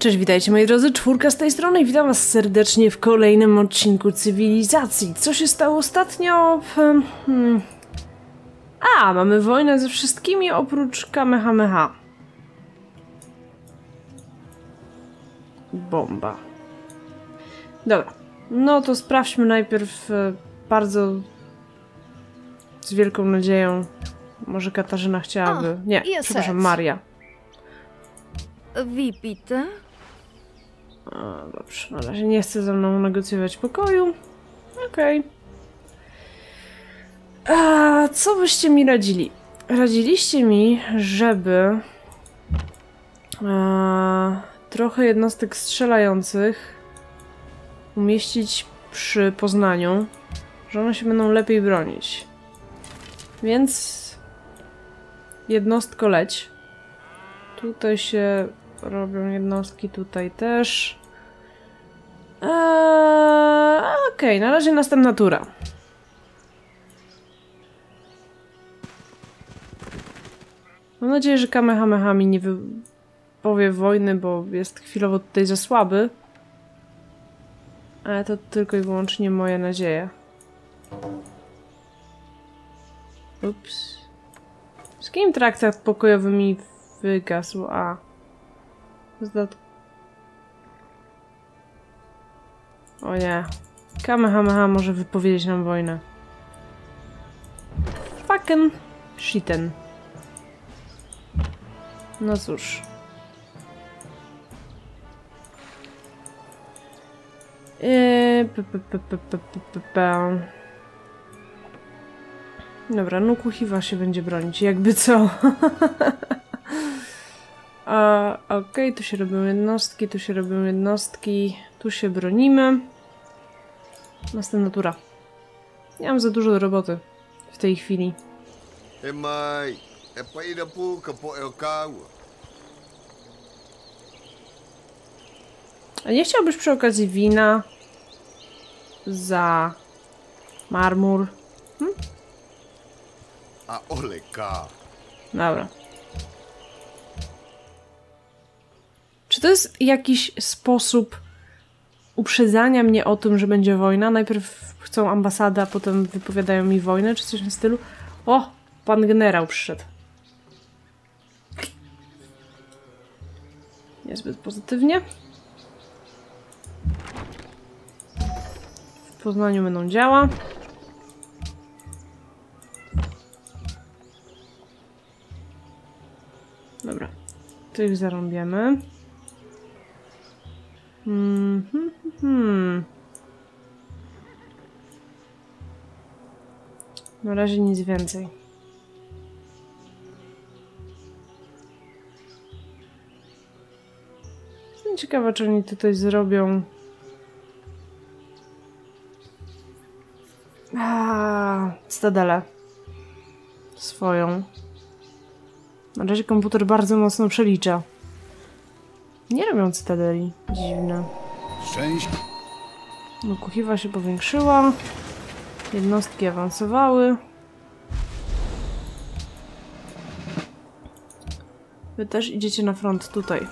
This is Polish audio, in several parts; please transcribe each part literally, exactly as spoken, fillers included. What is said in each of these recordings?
Cześć, witajcie moi drodzy, czwórka z tej strony i witam was serdecznie w kolejnym odcinku Cywilizacji. Co się stało ostatnio? Hmm. A, mamy wojnę ze wszystkimi oprócz Kamehameha. Bomba. Dobra, no to sprawdźmy najpierw e, bardzo z wielką nadzieją. Może Katarzyna chciałaby... Nie, przepraszam, Maria. Wypite? A, dobrze, na razie nie chce ze mną negocjować pokoju. Okej. Okay. A co byście mi radzili? Radziliście mi, żeby a, trochę jednostek strzelających umieścić przy Poznaniu, że one się będą lepiej bronić. Więc jednostko leć. Tutaj się robią jednostki, tutaj też. Eee, Okej, okay, na razie następna tura. Mam nadzieję, że Kamehameha mi nie wypowie wojny, bo jest chwilowo tutaj za słaby. Ale to tylko i wyłącznie moje nadzieje. Ups. Z kim traktat pokojowy mi wygasł? A. Zdat... O nie. Kamehameha może wypowiedzieć nam wojnę. Fucking shiten. No cóż. Eee, p, p, p, p, p, p, p. Dobra, no Kuchiwa się będzie bronić, jakby co. A, okej, okay, tu się robią jednostki, tu się robią jednostki, tu się bronimy. Następna tura. Nie mam za dużo do roboty w tej chwili. A nie chciałbyś przy okazji wina za marmur? Hm? A oleka. Dobra. Czy to jest jakiś sposób uprzedzania mnie o tym, że będzie wojna? Najpierw chcą ambasadę, a potem wypowiadają mi wojnę, czy coś w tym stylu? O! Pan generał przyszedł. Niezbyt pozytywnie. W Poznaniu będą działa. Dobra. Tych zarąbiemy. Hmm, hmm, hmm. Na razie nic więcej. Jestem ciekawa, czy oni tutaj zrobią... A, cytadelę. Swoją. Na razie komputer bardzo mocno przelicza. Nie robią cytadeli. Dziwne. Szczęść. No, Kuchiwa się powiększyła. Jednostki awansowały. Wy też idziecie na front tutaj.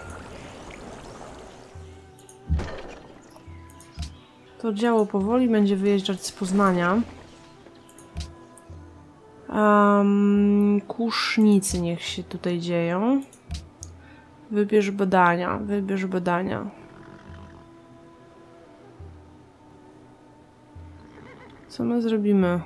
To działo powoli będzie wyjeżdżać z Poznania. Um, kusznicy niech się tutaj dzieją. Wybierz badania, wybierz badania. Co my zrobimy?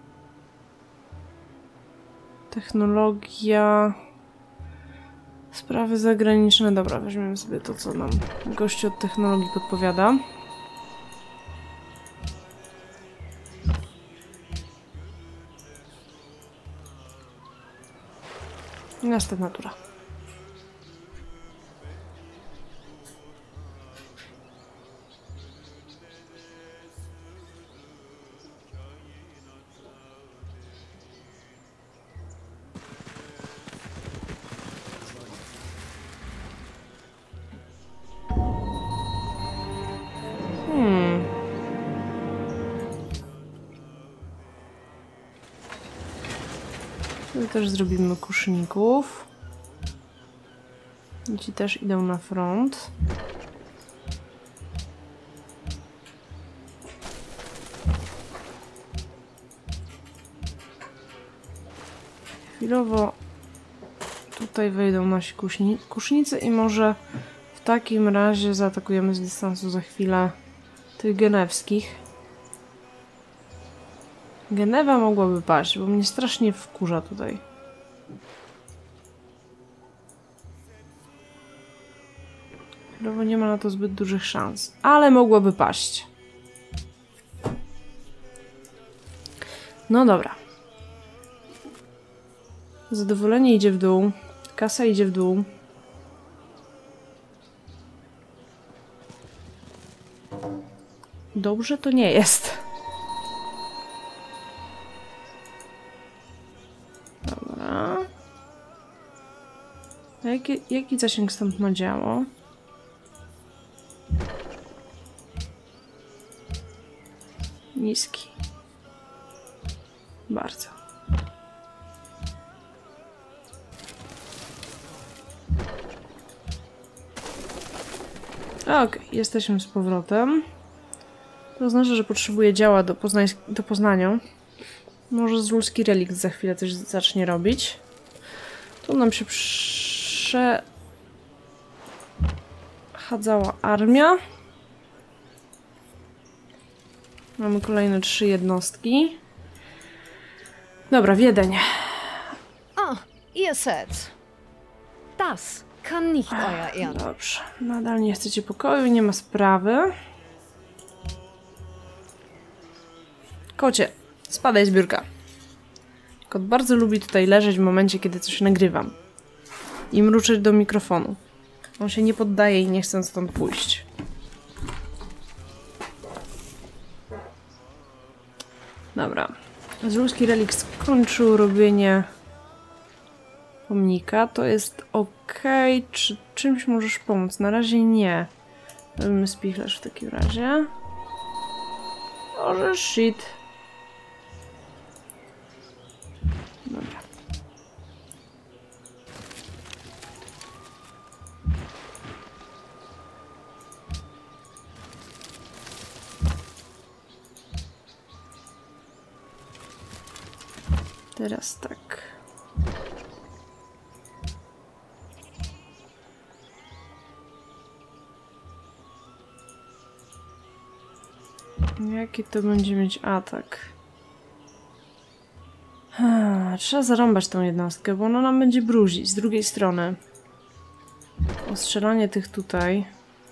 Technologia... Sprawy zagraniczne. Dobra, weźmiemy sobie to, co nam gość od technologii podpowiada. I następna tura. Hmm. Tu też zrobimy kuszników. Ci też idą na front. chwilowo tutaj wejdą nasi kuśni kusznicy i może w takim razie zaatakujemy z dystansu za chwilę tych genewskich. Genewa mogłaby paść, bo mnie strasznie wkurza tutaj. Chwilowo nie ma na to zbyt dużych szans, ale mogłaby paść. No dobra. Zadowolenie idzie w dół. Kasa idzie w dół. Dobrze to nie jest. Dobra. A jaki, jaki zasięg stąd ma działo? Niski. Bardzo. Okej, okay, jesteśmy z powrotem. To oznacza, że potrzebuję działa do, do poznania. Może z ludzki relikt za chwilę coś zacznie robić. Tu nam się przechadzała armia. Mamy kolejne trzy jednostki. Dobra, Wiedeń. Ah, ihr seid. Das kann nicht euer Ehren. Dobrze. Nadal nie chcecie pokoju, nie ma sprawy. Kocie, spadaj z biurka. Kot bardzo lubi tutaj leżeć w momencie, kiedy coś nagrywam. I mruczeć do mikrofonu. On się nie poddaje i nie chce stąd pójść. Dobra. Zrulski relikt skończył robienie pomnika. To jest ok. Czy czymś możesz pomóc? Na razie nie. Robimy spichlerz w takim razie. Może shit. Dobra. Teraz tak. Jaki to będzie mieć atak? Ha, trzeba zarąbać tą jednostkę, bo ona nam będzie bruzić z drugiej strony. Ostrzelanie tych tutaj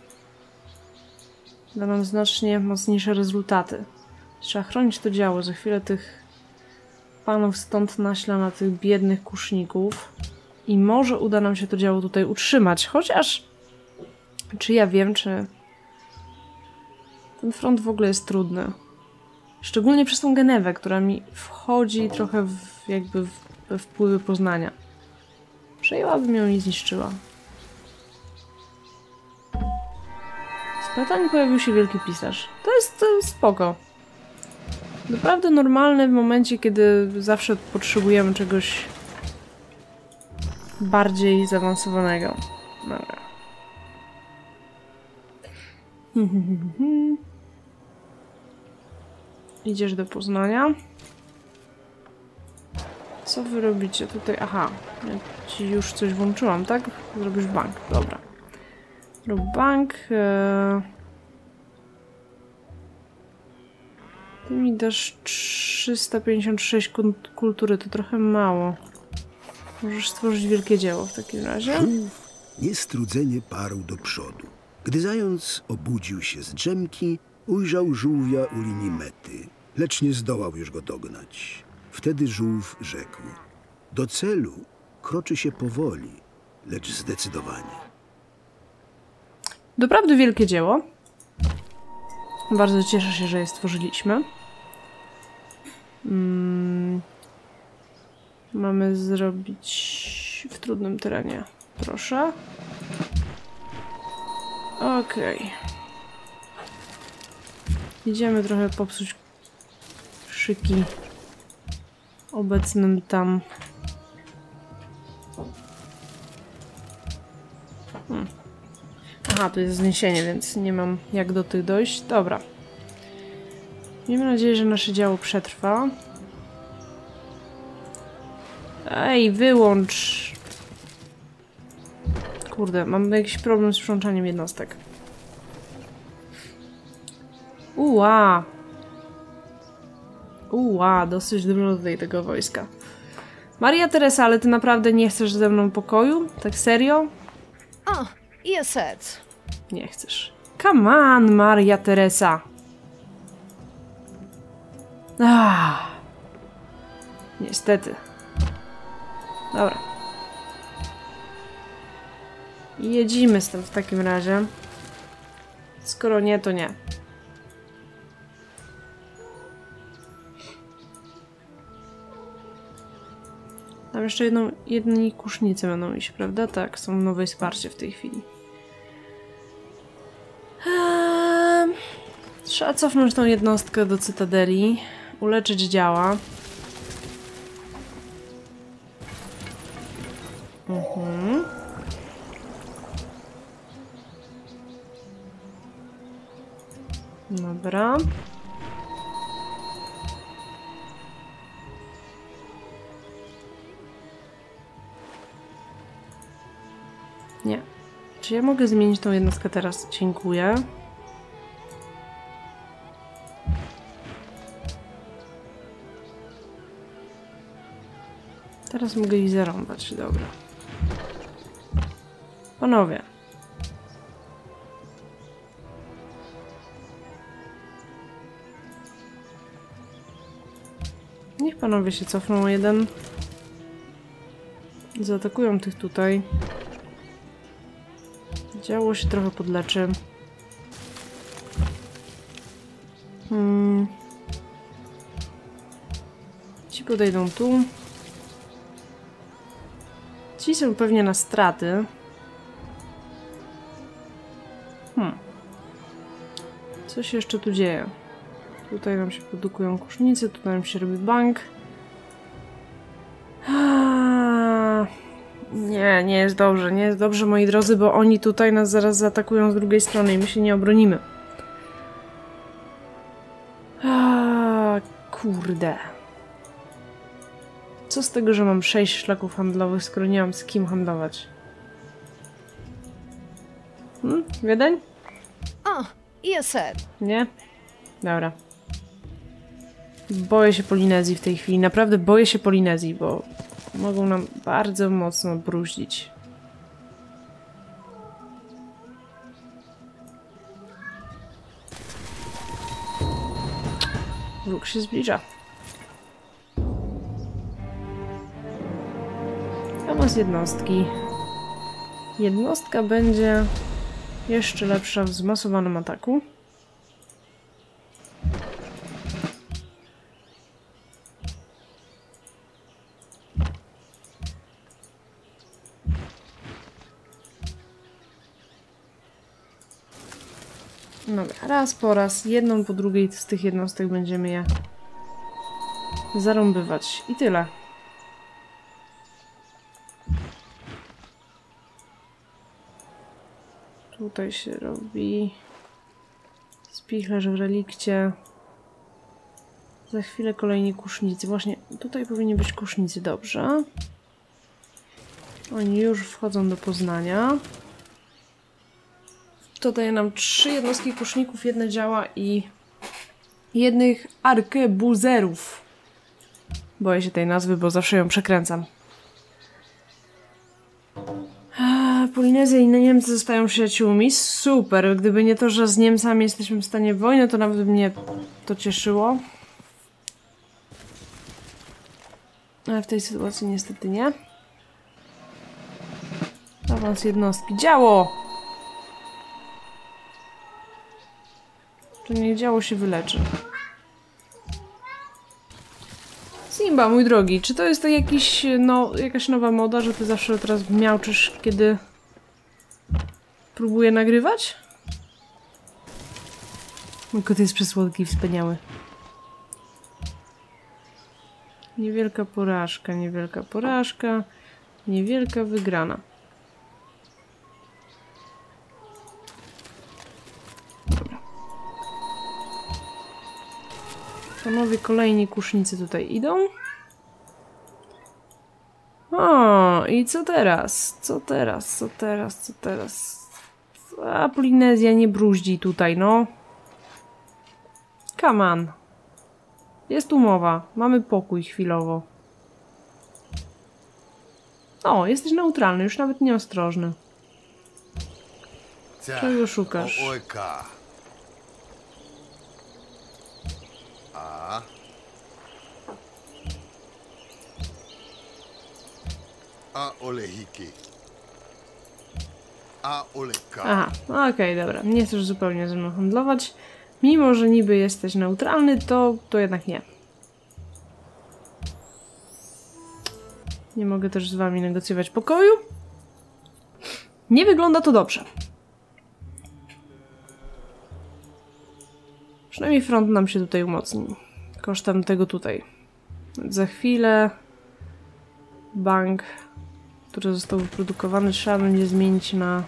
da nam znacznie mocniejsze rezultaty. Trzeba chronić to działo. Za chwilę tych panów stąd naśla na tych biednych kuszników. I może uda nam się to działo tutaj utrzymać. Chociaż czy ja wiem, czy ten front w ogóle jest trudny. Szczególnie przez tą Genewę, która mi wchodzi trochę w, jakby w, we wpływy Poznania. Przejęłabym ją i zniszczyła. Z Brytanii pojawił się wielki pisarz. To jest, to jest spoko. Naprawdę normalne w momencie, kiedy zawsze potrzebujemy czegoś bardziej zaawansowanego. Dobra. Idziesz do Poznania. Co wy robicie tutaj? Aha, ja ci już coś włączyłam, tak? Zrobisz bank, dobra. Rób bank. E... Ty mi dasz trzysta pięćdziesiąt sześć kultury, to trochę mało. Możesz stworzyć wielkie dzieło w takim razie. Żółw niestrudzenie parł do przodu. Gdy zając obudził się z drzemki, ujrzał żółwia u linii mety, lecz nie zdołał już go dognać. Wtedy żółw rzekł: do celu kroczy się powoli, lecz zdecydowanie. Doprawdy wielkie dzieło. Bardzo cieszę się, że je stworzyliśmy. Hmm. Mamy zrobić w trudnym terenie. Proszę. Okej. Okay. Idziemy trochę popsuć szyki obecnym tam. Hmm. Aha, tu jest zniesienie, więc nie mam jak do tych dojść. Dobra. Miejmy nadzieję, że nasze działo przetrwa. Ej, wyłącz. Kurde, mam jakiś problem z sprzączaniem jednostek. Uła. Uła, dosyć dużo tutaj tego wojska. Maria Teresa, ale ty naprawdę nie chcesz ze mną pokoju? Tak serio? O, ihr seid. Nie chcesz. Come on, Maria Teresa. Ah. Niestety. Dobra. Jedzimy z tym w takim razie. Skoro nie, to nie. Tam jeszcze jedną, jedni kusznicy będą iść, prawda? Tak, są nowe wsparcie w tej chwili. Eee, trzeba cofnąć tą jednostkę do Cytadeli. Uleczyć działa. Mhm. Dobra. Nie. Czy ja mogę zmienić tą jednostkę teraz? Dziękuję. Teraz mogę ich zarąbać. Dobra. Panowie. Niech panowie się cofną jeden. Zaatakują tych tutaj. Działo się trochę podleczy. Hmm. Ci podejdą tu. Ci są pewnie na straty. Hmm. Co się jeszcze tu dzieje? Tutaj nam się produkują kusznicy, tutaj nam się robi bank. Nie, nie jest dobrze, nie jest dobrze, moi drodzy, bo oni tutaj nas zaraz zaatakują z drugiej strony i my się nie obronimy. A, kurde. Co z tego, że mam sześć szlaków handlowych, skoro nie mam z kim handlować? Hmm? Wiedeń? O, ihr seid. Nie? Dobra. Boję się Polinezji w tej chwili. Naprawdę boję się Polinezji, bo mogą nam bardzo mocno bruździć. Wróg się zbliża. Zamiast jednostki. Jednostka będzie jeszcze lepsza w zmasowanym ataku. Dobra, raz po raz, jedną po drugiej z tych jednostek będziemy je zarąbywać. I tyle. Tutaj się robi spichlerz w relikcie. Za chwilę kolejni kusznicy. Właśnie tutaj powinni być kusznicy, dobrze. Oni już wchodzą do Poznania. To daje nam trzy jednostki kuszników, jedne działa i jednych arkebuzerów. Boję się tej nazwy, bo zawsze ją przekręcam. Polinezja i Niemcy zostają przyjaciółmi. Super. Gdyby nie to, że z Niemcami jesteśmy w stanie wojny, to nawet mnie to cieszyło. Ale w tej sytuacji niestety nie. Awans jednostki. Działo! To niech działo się wyleczy. Simba, mój drogi, czy to jest to jakiś, no, jakaś nowa moda, że ty zawsze teraz miauczysz, kiedy próbuję nagrywać? Mój kot jest przesłodki i wspaniały. Niewielka porażka, niewielka porażka, niewielka wygrana. Dobra. Panowie, kolejni kusznicy tutaj idą. O, i co teraz? Co teraz? Co teraz? Co teraz? A Polinezja nie bruździ tutaj, no. Come on. Jest umowa. Mamy pokój chwilowo. O, jesteś neutralny, już nawet nieostrożny. Czego szukasz? O Oleka. A. A Olehiki. A Oleka. Aha, okej, okay, dobra. Nie chcesz zupełnie ze mną handlować. Mimo, że niby jesteś neutralny, to, to jednak nie. Nie mogę też z wami negocjować pokoju. Nie wygląda to dobrze. Przynajmniej front nam się tutaj umocni. Kosztem tego tutaj. Za chwilę bank, który został wyprodukowany, trzeba będzie zmienić na...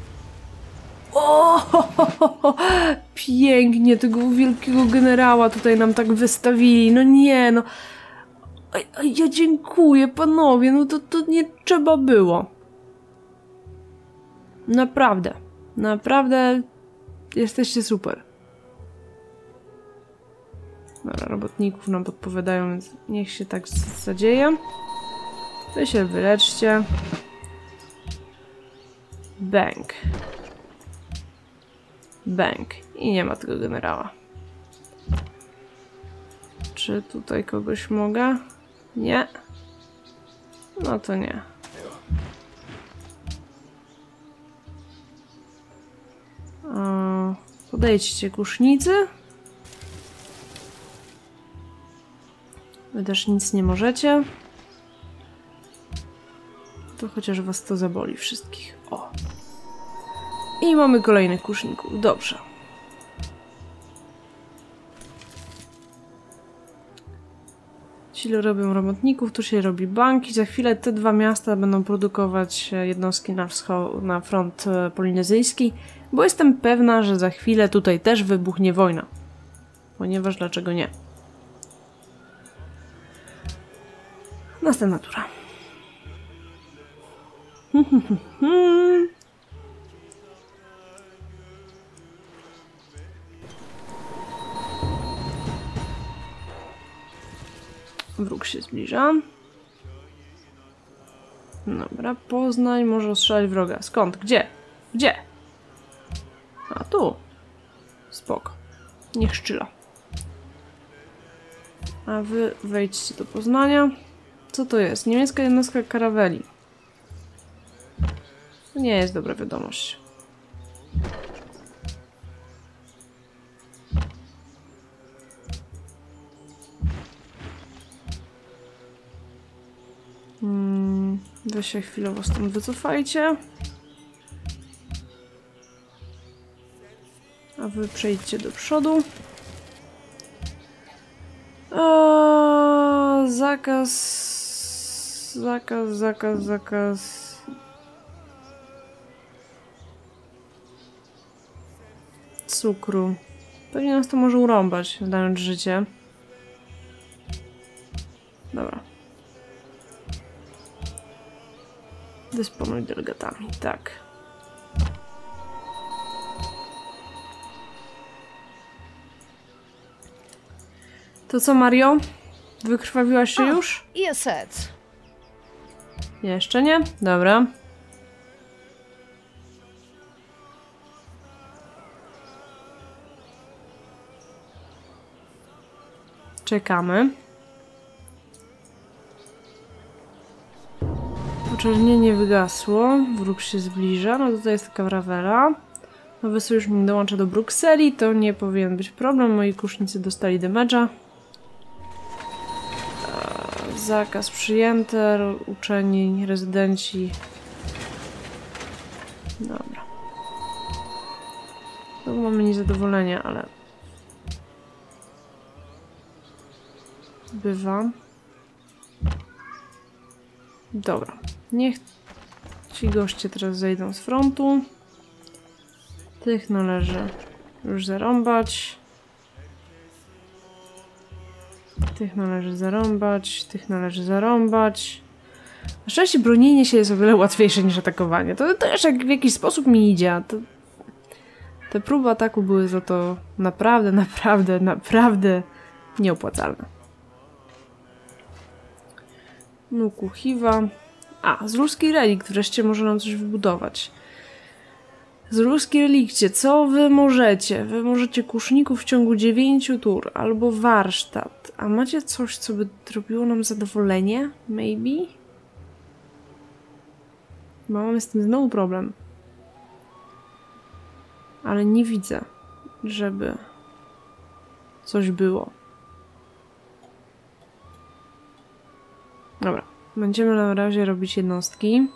O, ho, ho, ho, ho. Pięknie, tego wielkiego generała tutaj nam tak wystawili. No nie, no. A, a ja dziękuję, panowie. No to, to nie trzeba było. Naprawdę. Naprawdę jesteście super. Dobra, robotników nam podpowiadają, więc niech się tak zadzieje. Wy się wyleczcie. Bank. Bank. I nie ma tego generała. Czy tutaj kogoś mogę? Nie. No to nie. O, podejdźcie kusznicy. Wy też nic nie możecie. To chociaż was to zaboli wszystkich. O. I mamy kolejnych kuszników. Dobrze. Ci robią robotników, tu się robi banki. Za chwilę te dwa miasta będą produkować jednostki na, wschod- na front polinezyjski, bo jestem pewna, że za chwilę tutaj też wybuchnie wojna. Ponieważ dlaczego nie? Następna tura. Wróg się zbliża. Dobra, Poznań może ostrzelać wroga. Skąd? Gdzie? Gdzie? A tu. Spoko. Niech szczyla. A wy wejdźcie do Poznania. Co to jest? Niemiecka jednostka karaweli. To nie jest dobra wiadomość. Hmm, wy się chwilowo stąd wycofajcie. A wy przejdźcie do przodu. A, zakaz... Zakaz, zakaz, zakaz... Cukru. Pewnie nas to może urąbać, dając życie. Dobra. Dysponuj delegatami, tak. To co, Mario? Wykrwawiłaś się już? Iesec. Jeszcze nie? Dobra. Czekamy. Poczernienie wygasło. Wróg się zbliża. No tutaj jest taka Wrawela. Nowy sojusznik dołącza do Brukseli. To nie powinien być problem. Moi kusznicy dostali damage'a. Zakaz przyjęty. Uczeni, rezydenci. Dobra. Tu mamy niezadowolenie, ale... Bywa. Dobra. Niech ci goście teraz zejdą z frontu. Tych należy już zarąbać. Tych należy zarąbać. Tych należy zarąbać. Na szczęście bronienie się jest o wiele łatwiejsze niż atakowanie. To też jak w jakiś sposób mi idzie. A to... Te próby ataku były za to naprawdę, naprawdę, naprawdę nieopłacalne. Nuku Hiva. A, z ruskiej relikt wreszcie może nam coś wybudować. Z ruskiej relikcie, co wy możecie? Wy możecie kuszników w ciągu dziewięciu tur, albo warsztat. A macie coś, co by robiło nam zadowolenie? Maybe? Bo mamy z tym znowu problem. Ale nie widzę, żeby coś było. Dobra, będziemy na razie robić jednostki.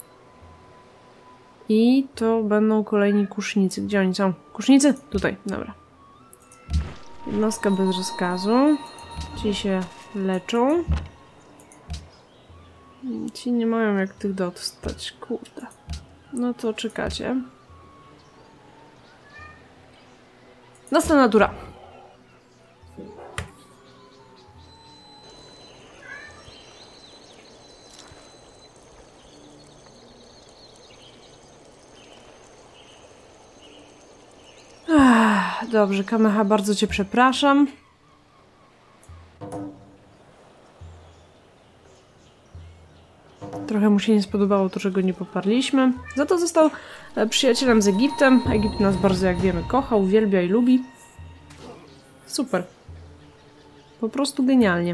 I to będą kolejni kusznicy. Gdzie oni są? Kusznicy? Tutaj, dobra. Jednostka bez rozkazu. Ci się leczą. Ci nie mają jak tych dostać. Kurde. No to czekacie. Następna tura. Ach, dobrze, Kameha, bardzo cię przepraszam. Trochę mu się nie spodobało to, że go nie poparliśmy. Za to został przyjacielem z Egiptem. Egipt nas bardzo, jak wiemy, kocha, uwielbia i lubi. Super. Po prostu genialnie.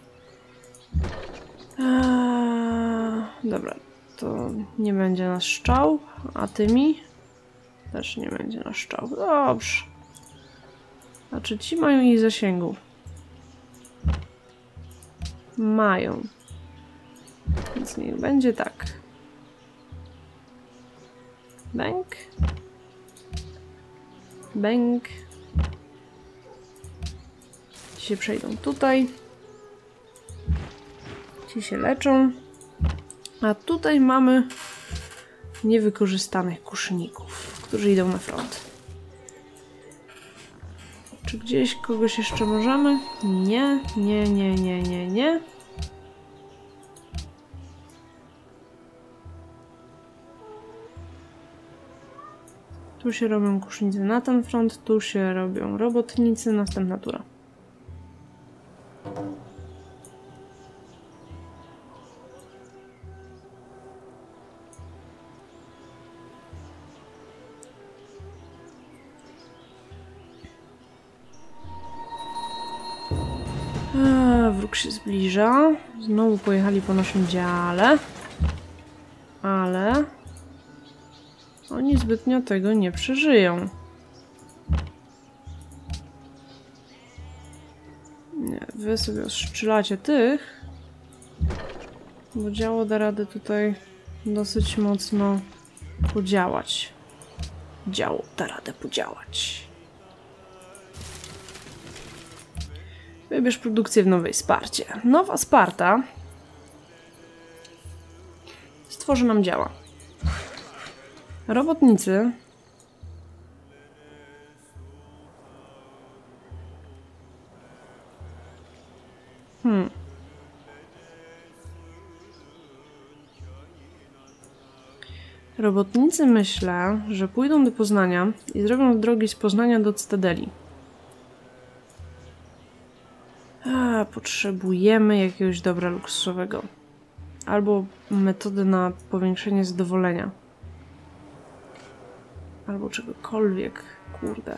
Eee, dobra, to nie będzie nasz szczał, a tymi też nie będzie nasz szczał. Dobrze. Znaczy ci mają jej zasięgu? Mają. Więc niech będzie tak. Bęk. Bęk. Ci się przejdą tutaj. Ci się leczą. A tutaj mamy niewykorzystanych kuszników, którzy idą na front. Czy gdzieś kogoś jeszcze możemy? Nie, nie, nie, nie, nie, nie. Tu się robią kusznicy na ten front, tu się robią robotnicy, następna tura. A, wróg się zbliża. Znowu pojechali po naszym dziale. Ale oni zbytnio tego nie przeżyją. Nie, wy sobie ostrzelacie tych, bo działo da radę tutaj dosyć mocno podziałać. Działo da radę podziałać. Wybierz produkcję w nowej Sparcie. Nowa Sparta stworzy nam działa. Robotnicy Hmm. Robotnicy myślę, że pójdą do Poznania i zrobią drogi z Poznania do Cytadeli. A, potrzebujemy jakiegoś dobra luksusowego. Albo metody na powiększenie zadowolenia. Albo czegokolwiek, kurde.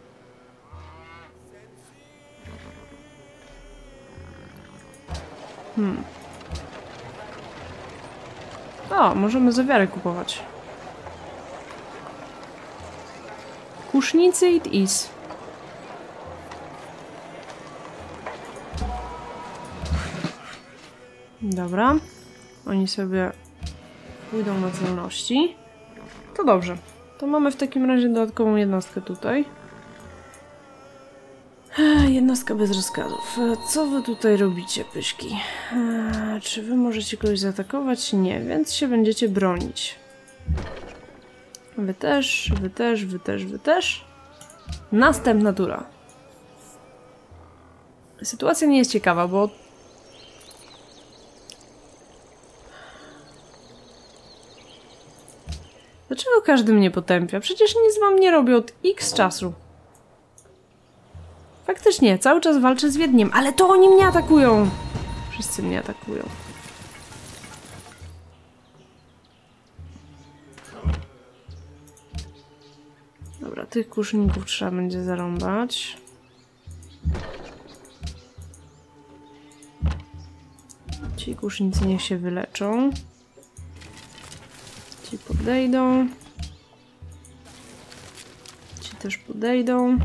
Hmm. O, możemy zawiary kupować. Kusznicy it is. Dobra. Oni sobie pójdą na celności. To dobrze. To mamy w takim razie dodatkową jednostkę tutaj. Jednostka bez rozkazów. Co wy tutaj robicie, pyszki? Czy wy możecie kogoś zaatakować? Nie, więc się będziecie bronić. Wy też, wy też, wy też, wy też. Następna tura. Sytuacja nie jest ciekawa, bo każdy mnie potępia? Przecież nic wam nie robię od X czasu. Faktycznie, cały czas walczę z Wiedniem, ale to oni mnie atakują! Wszyscy mnie atakują. Dobra, tych kuszników trzeba będzie zarąbać. Ci kusznicy niech się wyleczą. Ci podejdą. Ci też podejdą.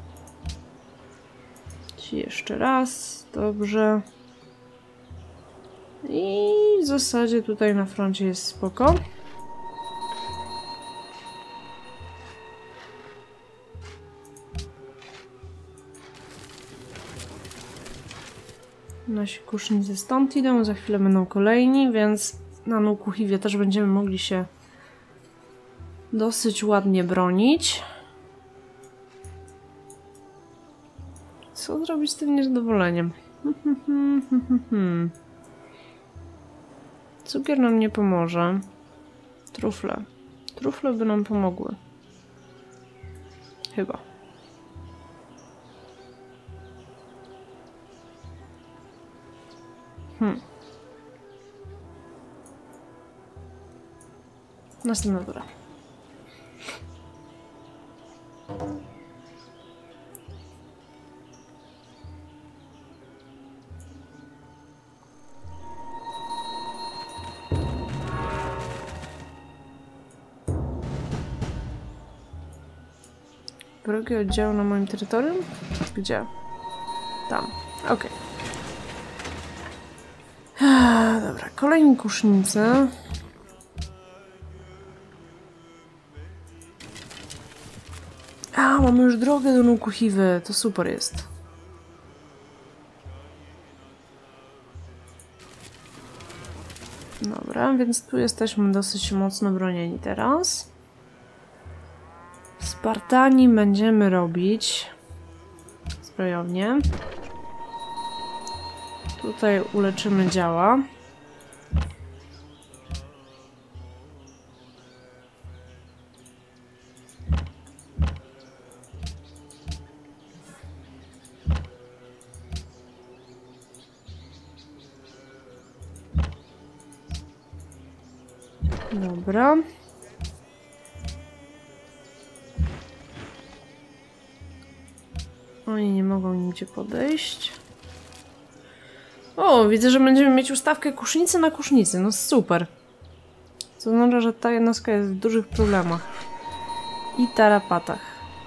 Ci jeszcze raz. Dobrze. I w zasadzie tutaj na froncie jest spoko. Nasi kusznicy stąd idą, za chwilę będą kolejni, więc na Nukuhiwie też będziemy mogli się dosyć ładnie bronić. Co zrobić z tym niezadowoleniem? Cukier nam nie pomoże. Trufle. Trufle by nam pomogły. Chyba. Hmm. Następna tura. Wrogie oddziały na moim terytorium? Gdzie? Tam. Okej. Okay. Dobra, kolejni kusznicy. A, mamy już drogę do Nukuhiwy. To super jest. Dobra, więc tu jesteśmy dosyć mocno bronieni teraz. Spartani będziemy robić zbrojownię. Tutaj uleczymy działa. Dobra. Oni nie mogą nigdzie podejść. O, widzę, że będziemy mieć ustawkę kusznicy na kusznicy. No super. Co oznacza, że ta jednostka jest w dużych problemach. I tarapatach.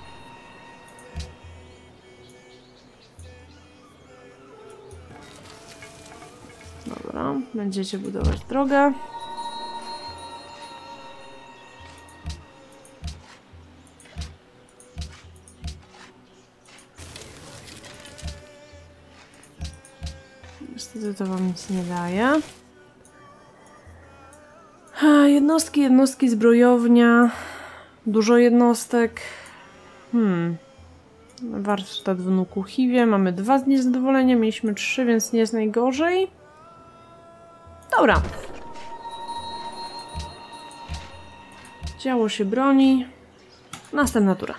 Dobra, będziecie budować drogę. Niestety to wam nic nie daje. Jednostki, jednostki, zbrojownia. Dużo jednostek. Hmm. Warsztat w Nukuhiwie. Mamy dwa z niezadowolenia. Mieliśmy trzy, więc nie jest najgorzej. Dobra. Działo się broni. Następna tura.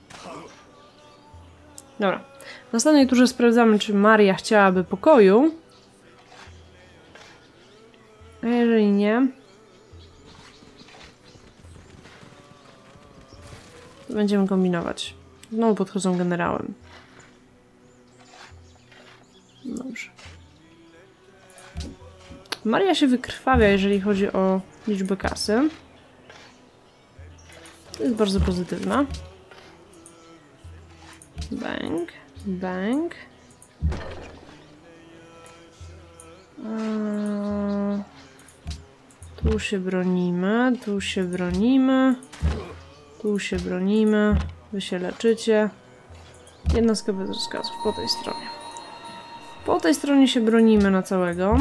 Dobra. W następnej turze sprawdzamy, czy Maria chciałaby pokoju. A jeżeli nie, to będziemy kombinować. Znowu podchodzą generałem. Dobrze. Maria się wykrwawia, jeżeli chodzi o liczbę kasy. To jest bardzo pozytywna. Bang, bang. Eee, tu się bronimy, tu się bronimy. Tu się bronimy. Wy się leczycie. Jednostka bez rozkazów po tej stronie. Po tej stronie się bronimy na całego.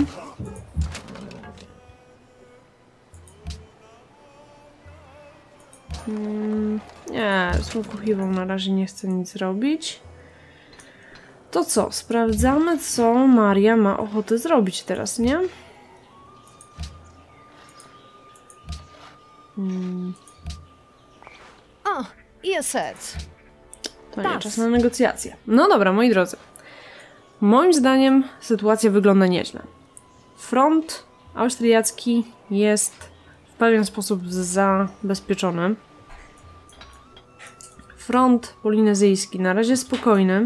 Hmm, nie, z Nukuhiwą na razie nie chcę nic robić. To co? Sprawdzamy, co Maria ma ochotę zrobić teraz, nie? Hmm. Iesec. To nie Pas. czas na negocjacje. No dobra, moi drodzy. Moim zdaniem sytuacja wygląda nieźle. Front austriacki jest w pewien sposób zabezpieczony. Front polinezyjski na razie spokojny.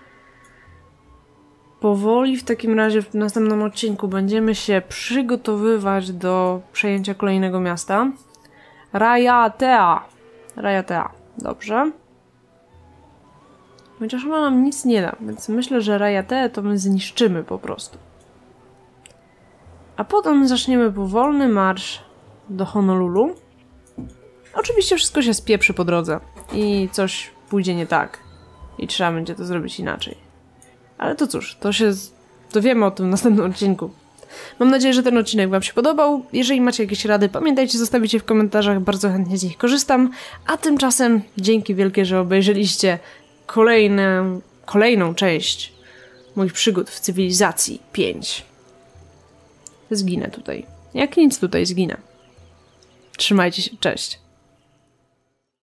Powoli w takim razie w następnym odcinku będziemy się przygotowywać do przejęcia kolejnego miasta. Rajatea. Rajatea. Dobrze. Chociaż ona nam nic nie da, więc myślę, że Rajateę to my zniszczymy po prostu. A potem zaczniemy powolny marsz do Honolulu. Oczywiście wszystko się spieprzy po drodze i coś pójdzie nie tak. I trzeba będzie to zrobić inaczej. Ale to cóż, to się dowiemy o tym w następnym odcinku. Mam nadzieję, że ten odcinek wam się podobał. Jeżeli macie jakieś rady, pamiętajcie zostawić je w komentarzach, bardzo chętnie z nich korzystam. A tymczasem dzięki wielkie, że obejrzeliście kolejne, kolejną część moich przygód w Cywilizacji pięć. Zginę tutaj. Jak nic tutaj zginę. Trzymajcie się, cześć.